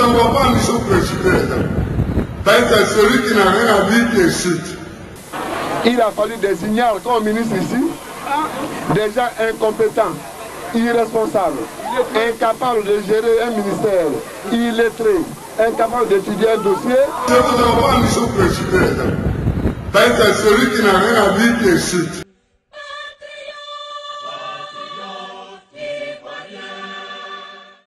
ne vois pas un mission principal. C'est celui qui n'a rien à dire qui est chute. Il a fallu des ignares comme ministre ici, des gens incompétents, irresponsables, incapables de gérer un ministère, illettrés, incapables d'étudier un dossier. Je ne vous donne pas une mission principale. C'est celui qui n'a rien à dire qui est chute.